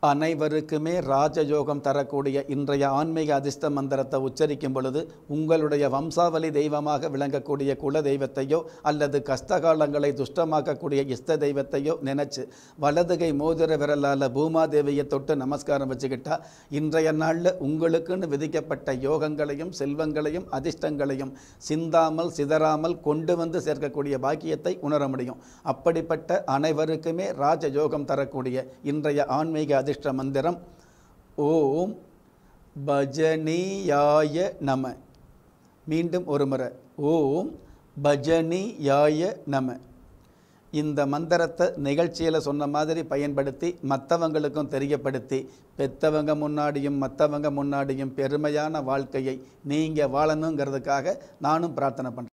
அனைவருக்குமே ராஜயோகம் தரக்கூடிய இன்றைய ஆன்மீக அதிர்ஷ்ட மந்திரத்தை உச்சரிக்கும் பொழுது உங்களுடைய வம்சாவளி தெய்வமாக விளங்கக்கூடிய குல தெய்வத்தையோ அல்லது கஷ்டகாலங்களை துஷ்டமாக்கக்கூடிய இஷ்ட தெய்வத்தையோ நினைச்சு வலதுகை மோதிர விரலால் பூமாதேவியை தொட்டு நமஸ்காரம் வச்சுக்கிட்டா இன்றைய நாளில் உங்களுக்குன்னு விதிக்கப்பட்ட யோகங்களையும் செல்வங்களையும் அதிர்ஷ்டங்களையும் சிந்தாமல் சிதறாமல் கொண்டு வந்து சேர்க்கக்கூடிய பாக்கியத்தை உணர முடியும். அப்படிப்பட்ட அனைவருக்குமே ராஜயோகம் தரக்கூடிய இன்றைய ஆன்மீக அதிர்ஷ்ட மந்திரம் ஓம் பஜனியாய நம. மீண்டும் ஒரு முறை ஓம் பஜனியாய நம. இந்த மந்திரத்தை நிகழ்ச்சியில் சொன்ன மாதிரி பயன்படுத்தி மற்றவங்களுக்கும் தெரியப்படுத்தி பெற்றவங்க முன்னாடியும் மற்றவங்க முன்னாடியும் பெருமையான வாழ்க்கையை நீங்கள் வாழணுங்கிறதுக்காக நானும் பிரார்த்தனை பண்ணுறேன்.